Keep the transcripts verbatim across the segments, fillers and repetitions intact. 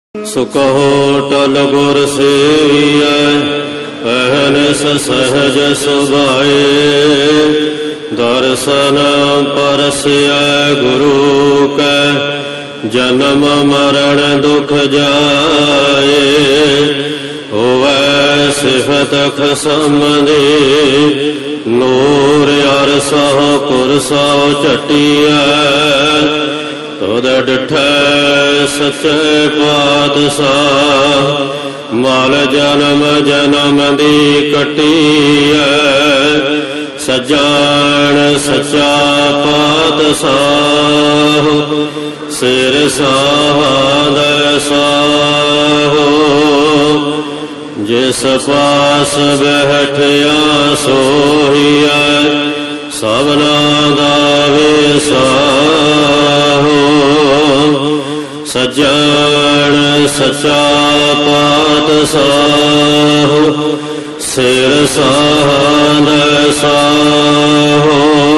ਸੋ ਕਹੋ ਟਲ ਗੁਰ ਸੇਵੀਐ, ਅਹਨਿਸ ਸਹਜ ਸੁਭਾਏ। ਦਰਸ਼ਨ ਪਰਸਿਐ ਗੁਰੂ ਕੈ, ਜਨਮ ਮਰਨ ਦੁਖ ਜਾਏ। ਹੋਵੈ ਸਿਫਤ ਖਸਮ ਦੀ, ਨੂਰ ਅਰਸਹ ਪੁਰਸਹੁ ਝਟੀਐ। ਤੁਧ ਡਿਠੈ ਸੱਚੇ ਪਾਤਸ਼ਾਹ, ਮਲ ਜਨਮ ਜਨਮ ਦੀ ਕੱਟੀਐ। ਸੱਜਣ ਸੱਚਾ ਪਾਤਸ਼ਾਹ, ਸਿਰ ਸਾਧੈ ਸਾਹੋ। ਜਿਸ ਪਾਸ ਬੈਠਿਆ ਸੋਹੀਐ, ਸਭਨਾ ਦਾ ਵਿਸਾਹੋ। ਸੱਜਣ ਸੱਚਾ ਪਾਤਸ਼ਾਹ, ਸਿਰ ਸਾਧੈ ਸਾਹੋ।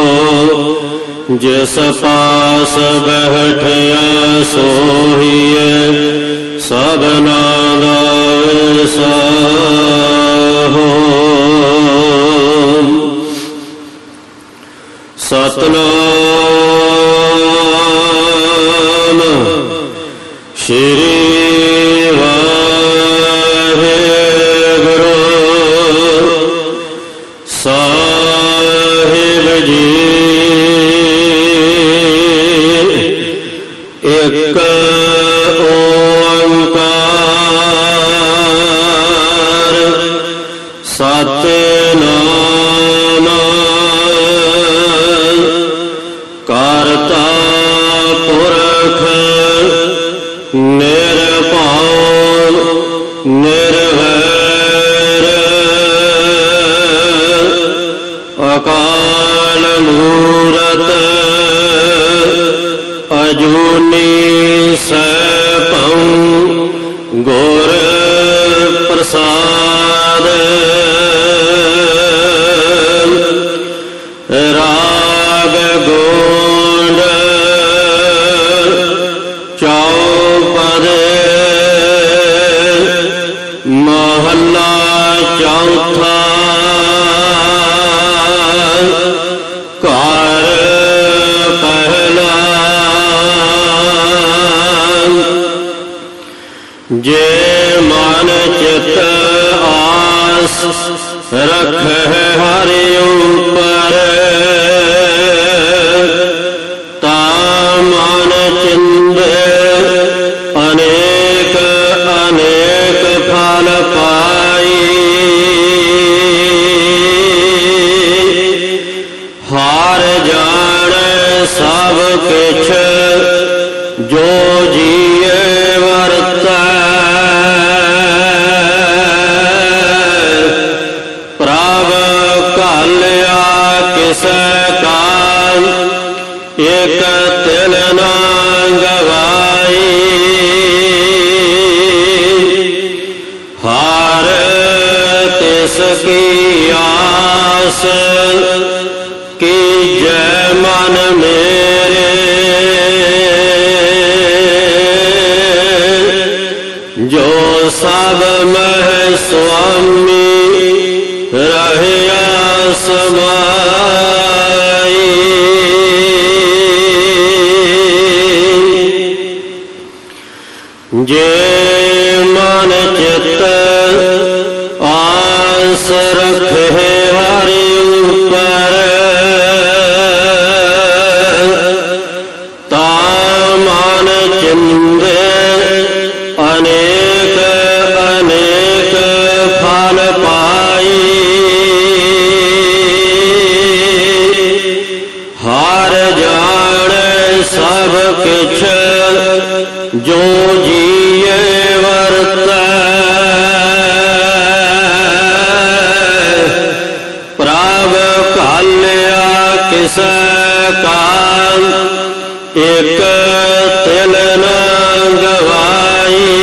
ਜਿਸ ਪਾਸ ਬੈਠਿਆ ਸੋਹੀਐ, ਸਭਨਾ ਦਾ ਵਿਸਾਹੋ। ਸਤਨਾਮ ਸ਼੍ਰੀ ਵਾਹਿਗੁਰੂ ਸਾਹਿਬ ਜੀ। ਇੱਕ ਓੰਕਾਰ ਸਤਿਨਾਮ ਕਰਤਾ ਪੁਰਖ ਨਿਰਭਉ ਨਿਰਵੈਰ। ਅਕਾਲ ਮੂਰਤ ਅਜੂਨੀ ਸੈਭੰ, ਗੁਰ ਪ੍ਰਸਾਦ। ਰਾਗ ਗੋਂਡ ਚੌਪਦੇ, ਮਹੱਲਾ ਚੌਥਾ। ਘਰ ਪਹਿਲਾ। ਜੇ ਮਨ ਚਿਤ ਆਸ, ਰਖੈ ਹਰਿ ਉਪਰ। ਤਾ ਮਨ ਚਿੰਦੇ, ਅਨੇਕ ਅਨੇਕ ਫਲ ਪਾਈ। ਹਾਰ ਜਾਣੈ ਸਭ ਕਿਛ, ਜੋ ਜੀਏ ਵਰਤੈ। ਪ੍ਰਭ ਘਾਲਿਆ ਕਿਸੈ ਕਾਲ, ਇਕ ਤਿਲ ਨਾ ਗਵਾਈ। ਹਾਰ ਤਿਸ ਕੀ ਆਸ, ਕੀਜੈ ਮਨ ਮੇਰੇ। ਜੋ ਸਭ ਮਹਿ ਸੁਆਮੀ, ਰਹਿਆ ਸਮਾਈ। ਜੇ ਮਨ ਚਿਤ ਆਸ, ਰਖੇ ਹਰਿ ਉਪਰ। ਤਾ ਮਨ ਚਿੰਦੇ, ਅਨੇਕ ਅਨੇਕ ਫਲ ਪਾਈ। ਹਾਰ ਜਾਣੈ ਸਭ ਕਿਛ, ਜੋ ਜੀਏ ਵਰਤੈ। ਪ੍ਰਭ ਘਾਲਿਆ ਕਿਸੈ ਕਾਲ, ਇਕ ਤਿਲ ਨਾ ਗਵਾਈ।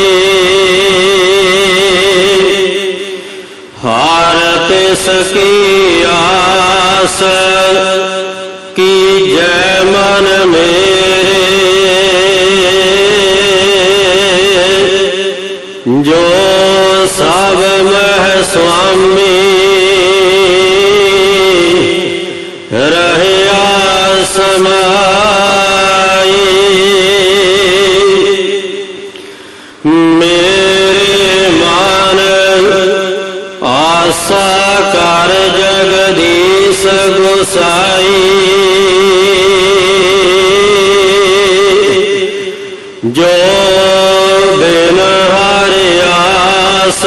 ਹਾਰ ਤਿਸ ਕੀ ਆਸ, ਕੀਜੈ ਮਨ ਮੇਰੇ। जो सब मह स्वामी रहया समाई। मेरे मान आशा कर जगदीश गोसाई। जो बिन हरि आस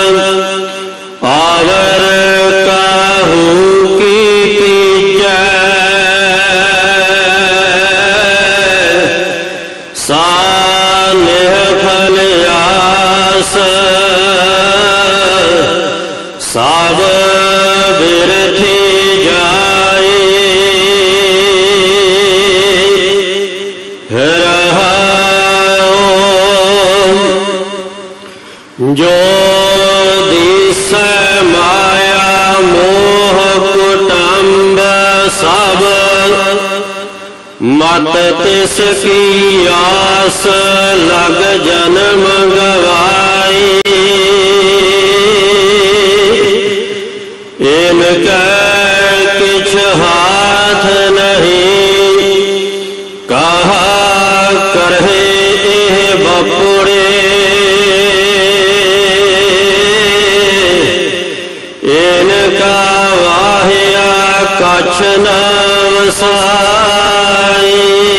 आवर काहू की कीजै। सानिह फल आस सब बिरथी जाए। जो दिस माया मोह कुटुंब सब मत तिसकी आस लग जन्म गवाई। इनका किछ हाथ नहीं कहा करहे एह बपुड़े। इनका वाहिया कछ न वसाई।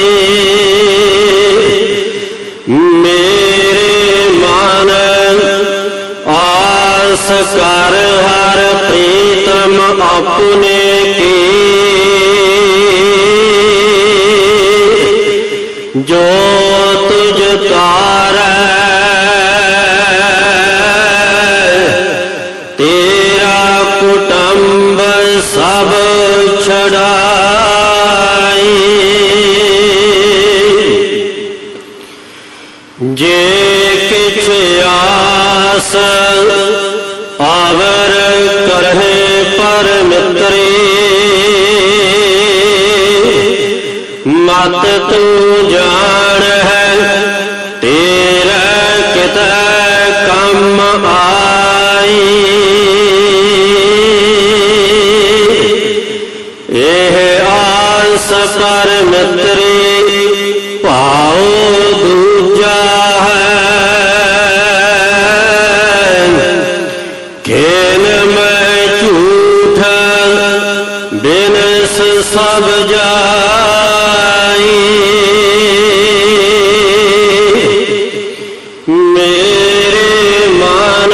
मेरे मन आस कर हर प्रीतम अपने की। जो तुझ तारै तेरा कुटुंब सब छड़ाई। जे किछ आस आवर करहे पर मित्री। मत तू जान है तेरा कित कम आई। एह आस पर मित्री भाव दूजा है। खेन में झूठ बिनस सब जाई। मेरे मन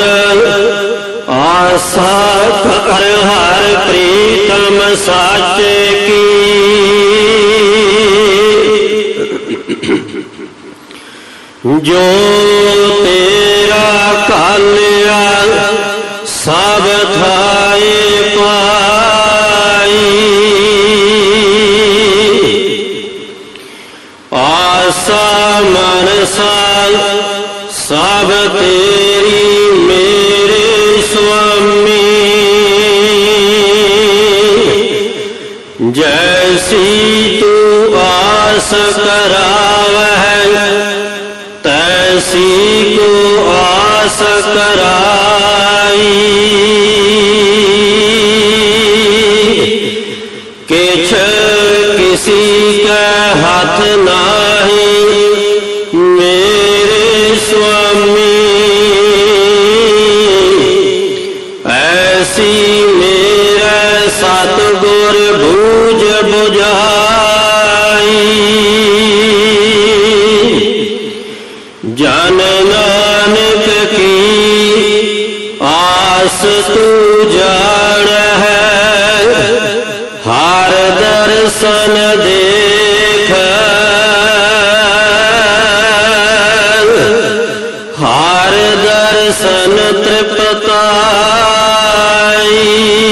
आशा कर हर प्रीतम साच की। जो तेरा कालिया सब थाए पाई। आशा मनसा सब तेरी मेरे स्वामी। जैसी तू आस करावह तैसी को आस कराई। किछ किसी का हाथ नाही मेरे स्वामी। ऐसी मेरा सतगुर भूज बुझाई। जन नानक की आस तू जान है। हर दर्शन देख हर दर्शन तृप्ताई।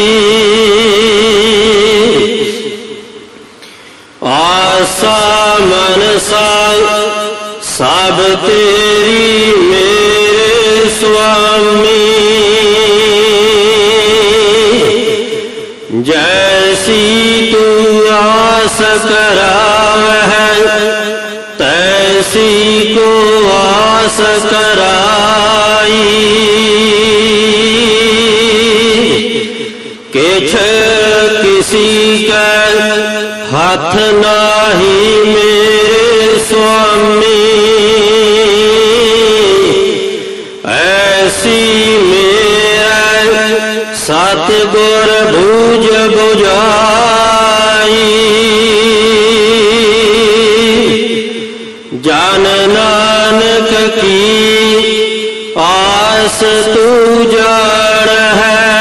आशा मनसा सब तेरी मेरे स्वामी। जैसी तू आस करावह तैसी को आस कराई। साथ नाही मेरे स्वामी, ऐसी मेरा सतगुर भूज बुझाई। जन नानक की आस तू जान है,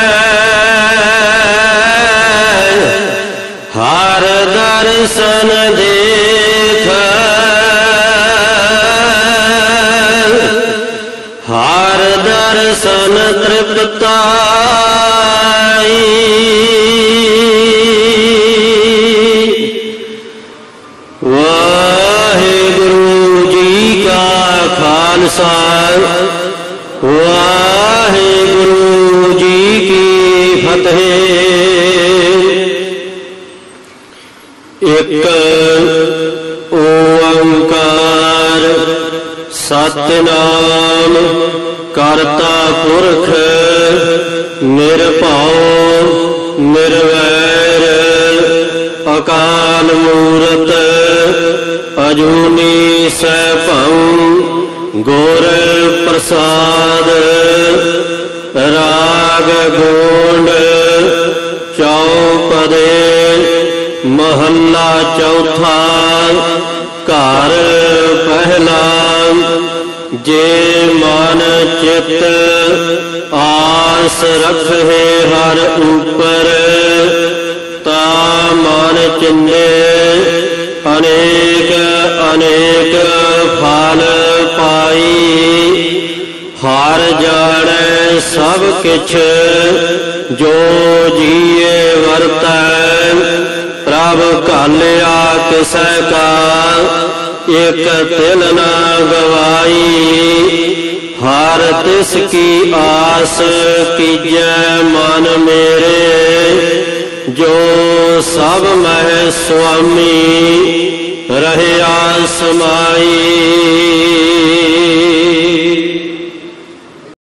हर दर्शन देख हर दर्शन तृप्ताई। वाहिगुरु जी का खालसा, वाहिगुरु जी की फतेह। एक ओंकार सतनाम करता पुरख, निर्भउ निर्वैर अकाल मूरत, अजूनी सैभं गुर प्रसाद। राग गोंड चौपदे महला चौथा। घर पहला जे मन चित आस रखे हर ऊपर, ता मन चिंदे अनेक अनेक फल पाई। हर जाने सब किछ जो जिए वरतै, प्रभ घालिया किसै का एक तिल न गवाई। हर तिसकी आस कीजै मन मेरे, जो सब मह स्वामी रहया समाई।